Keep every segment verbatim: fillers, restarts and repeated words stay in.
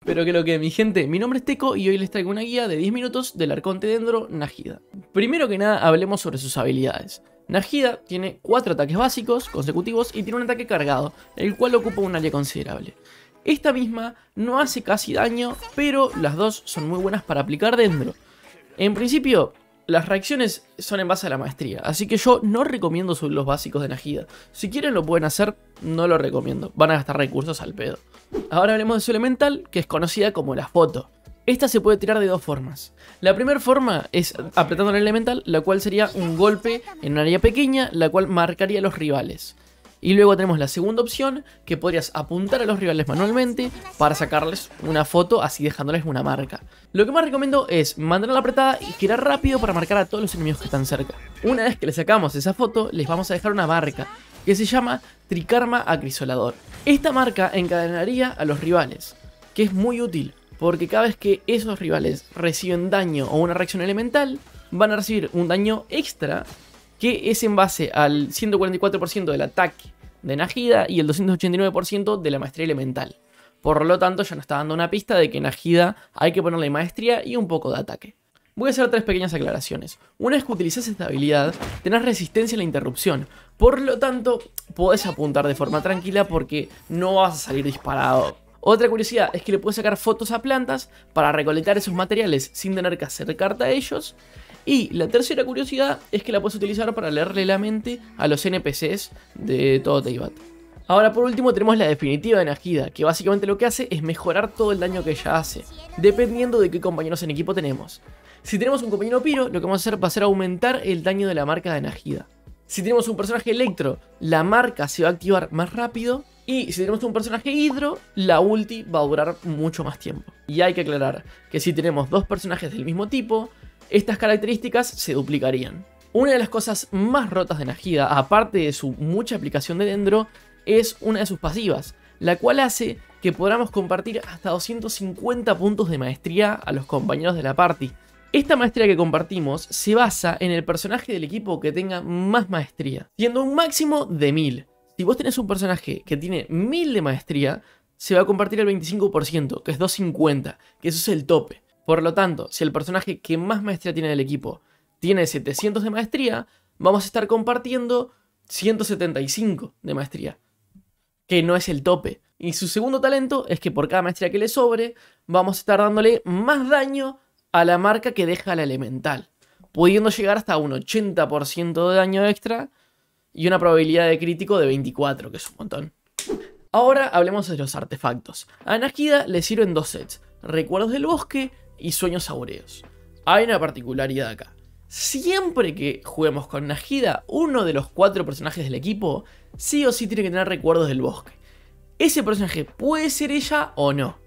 Pero que lo que mi gente, mi nombre es Teco y hoy les traigo una guía de diez minutos del Arconte Dendro Nahida. Primero que nada hablemos sobre sus habilidades. Nahida tiene cuatro ataques básicos consecutivos y tiene un ataque cargado, el cual ocupa un área considerable. Esta misma no hace casi daño, pero las dos son muy buenas para aplicar Dendro. En principio, las reacciones son en base a la maestría, así que yo no recomiendo subir los básicos de Nahida. Si quieren lo pueden hacer, no lo recomiendo, van a gastar recursos al pedo. Ahora hablemos de su elemental, que es conocida como la foto. Esta se puede tirar de dos formas. La primera forma es apretando el elemental, la cual sería un golpe en un área pequeña, la cual marcaría a los rivales. Y luego tenemos la segunda opción, que podrías apuntar a los rivales manualmente para sacarles una foto, así dejándoles una marca. Lo que más recomiendo es mantenerla apretada y girar rápido para marcar a todos los enemigos que están cerca. Una vez que le sacamos esa foto, les vamos a dejar una marca, que se llama Trikarma Acrisolador. Esta marca encadenaría a los rivales, que es muy útil, porque cada vez que esos rivales reciben daño o una reacción elemental, van a recibir un daño extra, que es en base al ciento cuarenta y cuatro por ciento del ataque de Nahida y el doscientos ochenta y nueve por ciento de la maestría elemental. Por lo tanto, ya nos está dando una pista de que Nahida hay que ponerle maestría y un poco de ataque. Voy a hacer tres pequeñas aclaraciones. Una vez que utilizas esta habilidad, tenés resistencia a la interrupción. Por lo tanto, podés apuntar de forma tranquila porque no vas a salir disparado. Otra curiosidad es que le puedes sacar fotos a plantas para recolectar esos materiales sin tener que acercarte a ellos. Y la tercera curiosidad es que la puedes utilizar para leerle la mente a los N P Cs de todo Teyvat. Ahora por último tenemos la definitiva de Nahida, que básicamente lo que hace es mejorar todo el daño que ella hace, dependiendo de qué compañeros en equipo tenemos. Si tenemos un compañero Pyro, lo que vamos a hacer va a ser aumentar el daño de la marca de Nahida. Si tenemos un personaje Electro, la marca se va a activar más rápido. Y si tenemos un personaje Hidro, la ulti va a durar mucho más tiempo. Y hay que aclarar que si tenemos dos personajes del mismo tipo, estas características se duplicarían. Una de las cosas más rotas de Nahida, aparte de su mucha aplicación de Dendro, es una de sus pasivas, la cual hace que podamos compartir hasta doscientos cincuenta puntos de maestría a los compañeros de la party. Esta maestría que compartimos se basa en el personaje del equipo que tenga más maestría, siendo un máximo de mil. Si vos tenés un personaje que tiene mil de maestría, se va a compartir el veinticinco por ciento, que es doscientos cincuenta, que eso es el tope. Por lo tanto, si el personaje que más maestría tiene del equipo tiene setecientos de maestría, vamos a estar compartiendo ciento setenta y cinco de maestría, que no es el tope. Y su segundo talento es que por cada maestría que le sobre, vamos a estar dándole más daño a la marca que deja la elemental, pudiendo llegar hasta un ochenta por ciento de daño extra y una probabilidad de crítico de veinticuatro, que es un montón. Ahora hablemos de los artefactos. A Nahida le sirven dos sets, Recuerdos del Bosque y Sueños Áureos. Hay una particularidad acá. Siempre que juguemos con Nahida, uno de los cuatro personajes del equipo sí o sí tiene que tener Recuerdos del Bosque. Ese personaje puede ser ella o no.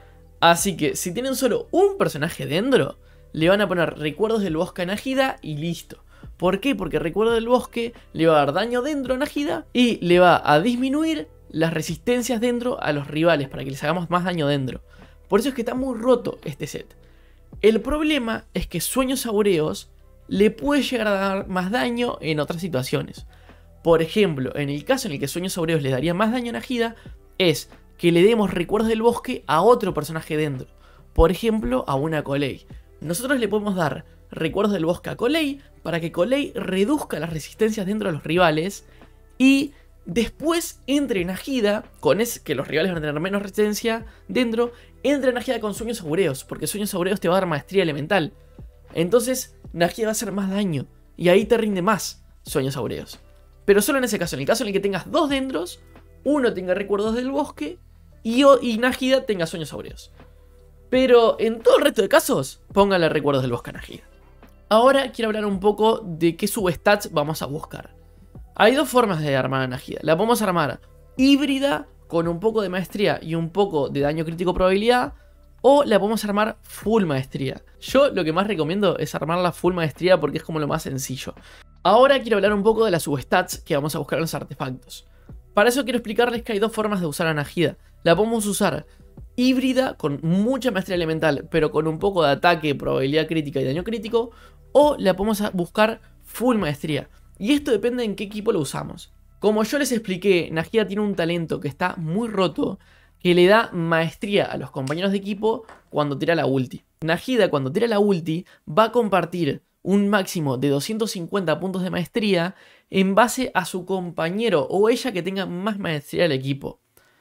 Así que si tienen solo un personaje dentro, le van a poner Recuerdos del Bosque a Nahida y listo. ¿Por qué? Porque Recuerdo del Bosque le va a dar daño dentro a Nahida y le va a disminuir las resistencias dentro a los rivales para que les hagamos más daño dentro. Por eso es que está muy roto este set. El problema es que Sueños Áureos le puede llegar a dar más daño en otras situaciones. Por ejemplo, en el caso en el que Sueños Áureos le daría más daño a Nahida, es que le demos Recuerdos del Bosque a otro personaje dentro. Por ejemplo, a una Colei. Nosotros le podemos dar Recuerdos del Bosque a Colei para que Colei reduzca las resistencias dentro de los rivales y después entre Nahida, con ese que los rivales van a tener menos resistencia dentro, entre Nahida con Sueños Áureos, porque Sueños Áureos te va a dar maestría elemental. Entonces Nahida va a hacer más daño y ahí te rinde más Sueños Áureos. Pero solo en ese caso, en el caso en el que tengas dos dendros, uno tenga Recuerdos del Bosque y, y Nahida tenga Sueños Áureos. Pero en todo el resto de casos, póngale Recuerdos del Bosque a Nahida. Ahora quiero hablar un poco de qué substats vamos a buscar. Hay dos formas de armar a Nahida. La podemos armar híbrida, con un poco de maestría y un poco de daño crítico probabilidad, o la podemos armar full maestría. Yo lo que más recomiendo es armarla full maestría porque es como lo más sencillo. Ahora quiero hablar un poco de las substats que vamos a buscar en los artefactos. Para eso quiero explicarles que hay dos formas de usar a Nahida. La podemos usar híbrida, con mucha maestría elemental, pero con un poco de ataque, probabilidad crítica y daño crítico, o la podemos buscar full maestría. Y esto depende en qué equipo lo usamos. Como yo les expliqué, Nahida tiene un talento que está muy roto, que le da maestría a los compañeros de equipo cuando tira la ulti. Nahida, cuando tira la ulti, va a compartir un máximo de doscientos cincuenta puntos de maestría en base a su compañero o ella que tenga más maestría del equipo.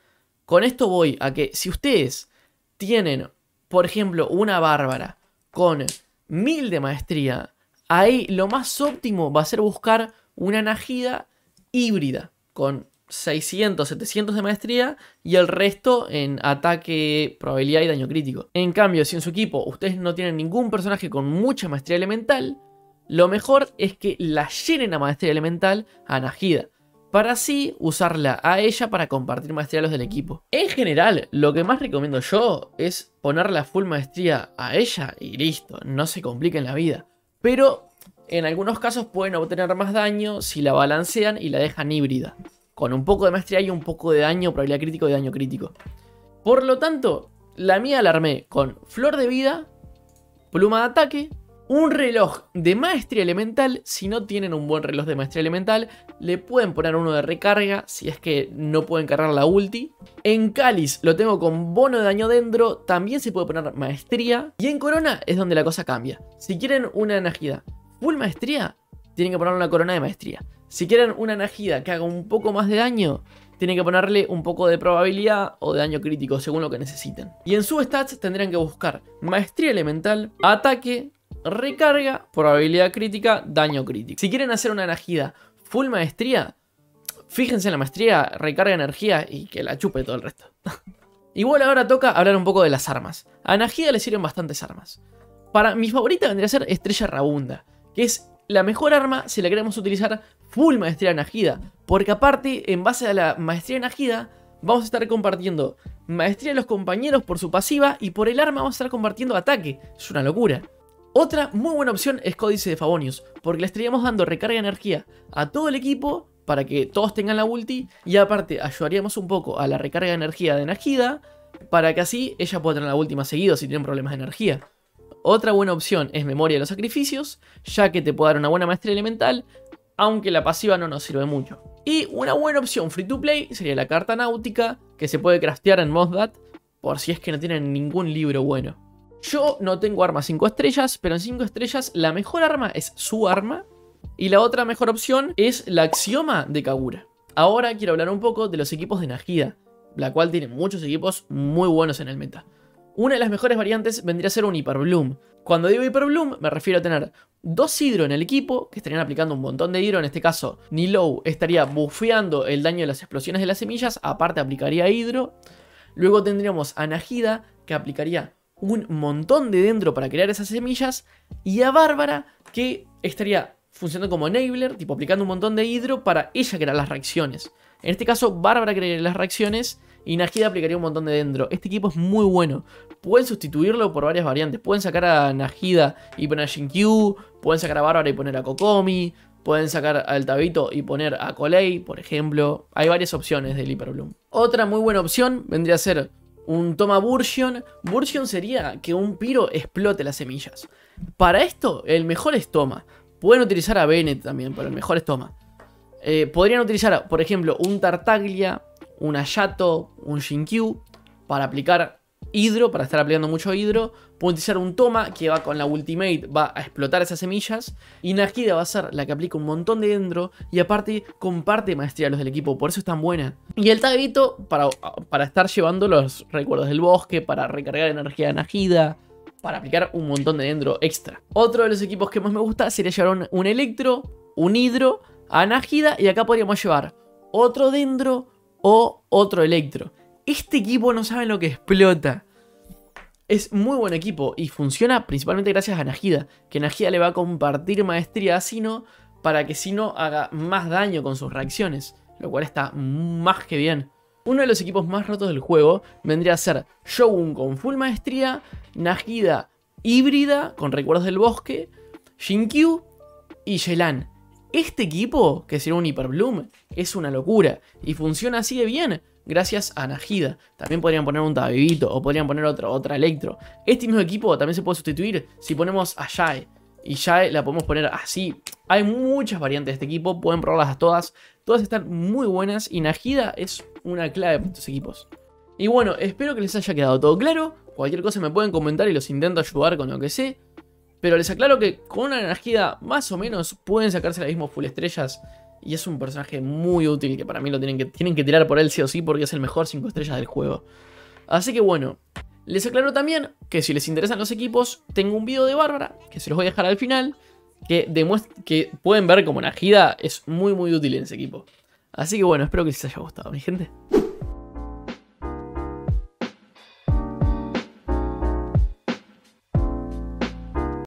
Con esto voy a que si ustedes tienen, por ejemplo, una bárbara con mil de maestría, ahí lo más óptimo va a ser buscar una Nahida híbrida con seiscientos, setecientos de maestría y el resto en ataque, probabilidad y daño crítico. En cambio, si en su equipo ustedes no tienen ningún personaje con mucha maestría elemental, lo mejor es que la llenen a maestría elemental a Nahida, para así usarla a ella para compartir maestría a los del equipo. En general, lo que más recomiendo yo es ponerla full maestría a ella y listo, no se compliquen la vida. Pero en algunos casos pueden obtener más daño si la balancean y la dejan híbrida, con un poco de maestría y un poco de daño, probabilidad crítico y daño crítico. Por lo tanto, la mía la armé con flor de vida, pluma de ataque, un reloj de maestría elemental. Si no tienen un buen reloj de maestría elemental, le pueden poner uno de recarga si es que no pueden cargar la ulti. En cáliz lo tengo con bono de daño dentro, también se puede poner maestría. Y en corona es donde la cosa cambia. Si quieren una Nahida full maestría, tienen que ponerle una corona de maestría. Si quieren una Nahida que haga un poco más de daño, tienen que ponerle un poco de probabilidad o de daño crítico según lo que necesiten. Y en sus stats tendrían que buscar maestría elemental, ataque, recarga, probabilidad crítica, daño crítico. Si quieren hacer una Nahida full maestría, fíjense en la maestría, recarga energía y que la chupe todo el resto. Igual ahora toca hablar un poco de las armas. A Nahida le sirven bastantes armas. Para mi favorita vendría a ser Estrella Rabunda, que es la mejor arma si la queremos utilizar full maestría Nahida, porque aparte, en base a la maestría Nahida, vamos a estar compartiendo maestría de los compañeros por su pasiva y por el arma vamos a estar compartiendo ataque. Es una locura. Otra muy buena opción es Códice de Favonius, porque le estaríamos dando recarga de energía a todo el equipo para que todos tengan la ulti y aparte ayudaríamos un poco a la recarga de energía de Nahida para que así ella pueda tener la ulti más seguido si tienen problemas de energía. Otra buena opción es Memoria de los Sacrificios, ya que te puede dar una buena maestría elemental, aunque la pasiva no nos sirve mucho. Y una buena opción free to play sería la carta náutica, que se puede craftear en Mozdat, por si es que no tienen ningún libro bueno. Yo no tengo arma cinco estrellas, pero en cinco estrellas la mejor arma es su arma, y la otra mejor opción es la Axioma de Kagura. Ahora quiero hablar un poco de los equipos de Nahida, la cual tiene muchos equipos muy buenos en el meta. Una de las mejores variantes vendría a ser un Hyper Bloom. Cuando digo Hyper Bloom me refiero a tener dos hidro en el equipo, que estarían aplicando un montón de hidro. En este caso, Nilou estaría bufeando el daño de las explosiones de las semillas, aparte aplicaría hidro. Luego tendríamos a Nahida, que aplicaría un montón de dentro para crear esas semillas. Y a Bárbara, que estaría funcionando como enabler, tipo aplicando un montón de hidro para ella crear las reacciones. En este caso, Bárbara crearía las reacciones y Nahida aplicaría un montón de dentro. Este equipo es muy bueno. Pueden sustituirlo por varias variantes. Pueden sacar a Nahida y poner a Shinkyu. Pueden sacar a Bárbara y poner a Kokomi. Pueden sacar al Tabito y poner a Colei, por ejemplo. Hay varias opciones del Hyper Bloom. Otra muy buena opción vendría a ser un Toma Bursion. Bursion sería que un Piro explote las semillas. Para esto, el mejor es Toma. Pueden utilizar a Bennett también, pero el mejor es Toma. Eh, podrían utilizar, por ejemplo, un Tartaglia, un Ayato, un Shinkyu para aplicar hidro, para estar aplicando mucho hidro. Pueden utilizar un Toma que va con la ultimate, va a explotar esas semillas. Y Nahida va a ser la que aplica un montón de dentro y aparte comparte maestría a los del equipo, por eso es tan buena. Y el Tabito para, para estar llevando los recuerdos del bosque, para recargar energía de Nahida, para aplicar un montón de dentro extra. Otro de los equipos que más me gusta sería llevar un, un Electro, un Hidro a Nahida y acá podríamos llevar otro dentro o otro Electro. Este equipo no saben lo que explota. Es muy buen equipo y funciona principalmente gracias a Nahida, que Nahida le va a compartir maestría a Sino para que Sino haga más daño con sus reacciones, lo cual está más que bien. Uno de los equipos más rotos del juego vendría a ser Shogun con full maestría, Nahida híbrida con recuerdos del bosque, Shinkyu y Yelan. Este equipo, que sería un Hyper Bloom, es una locura y funciona así de bien gracias a Nahida. También podrían poner un Tabibito o podrían poner otro, otra Electro. Este mismo equipo también se puede sustituir si ponemos a Yae. Y Yae la podemos poner así. Hay muchas variantes de este equipo, pueden probarlas todas. Todas están muy buenas y Nahida es una clave para estos equipos. Y bueno, espero que les haya quedado todo claro. Cualquier cosa me pueden comentar y los intento ayudar con lo que sé. Pero les aclaro que con una Najida más o menos pueden sacarse la misma full estrellas. Y es un personaje muy útil que para mí lo tienen que, tienen que tirar por él sí o sí porque es el mejor cinco estrellas del juego. Así que bueno, les aclaro también que si les interesan los equipos, tengo un video de Bárbara, que se los voy a dejar al final, que demuestra que pueden ver como Najida es muy muy útil en ese equipo. Así que bueno, espero que les haya gustado, mi gente.